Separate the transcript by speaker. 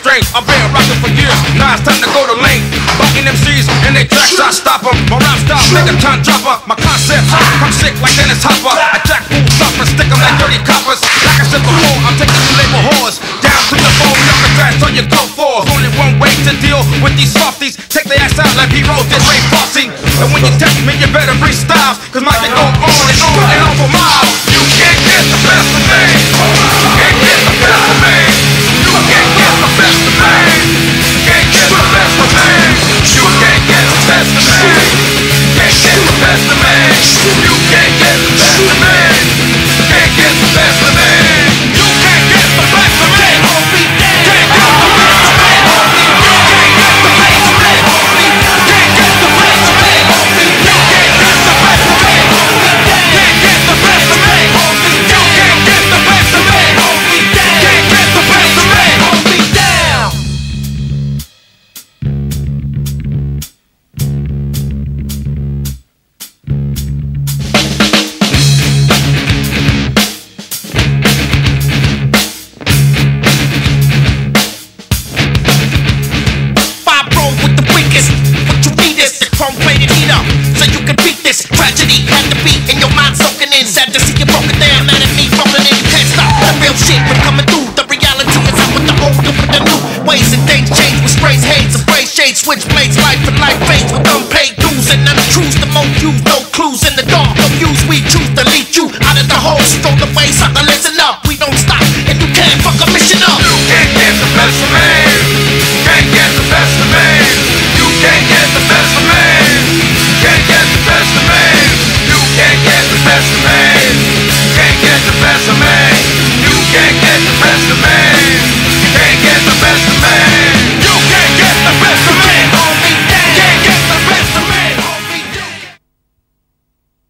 Speaker 1: strength. I've been rocking for years, now it's time to go to length. Bucking MCs in their tracks, I stop them. My rap style, make a ton dropper. My concepts, I'm sick like Dennis Hopper. I jack fools up and stick them like dirty coppers. Like I said before, I'm taking you label whores down to the bone, up the grass on your go fours. Only one way to deal with these softies. Take their ass out like heroes did Ray Fossey. And when you test me, you better bring styles, cause mine can go on and on for miles. You can't